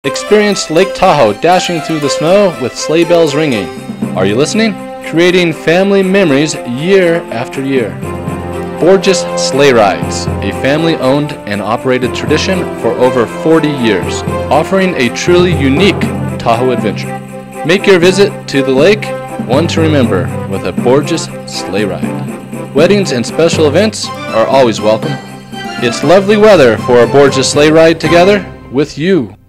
Experience Lake Tahoe dashing through the snow with sleigh bells ringing. Are you listening? Creating family memories year after year. Gorgeous Sleigh Rides, a family-owned and operated tradition for over 40 years, offering a truly unique Tahoe adventure. Make your visit to the lake one to remember with a gorgeous sleigh ride. Weddings and special events are always welcome. It's lovely weather for a gorgeous sleigh ride together with you.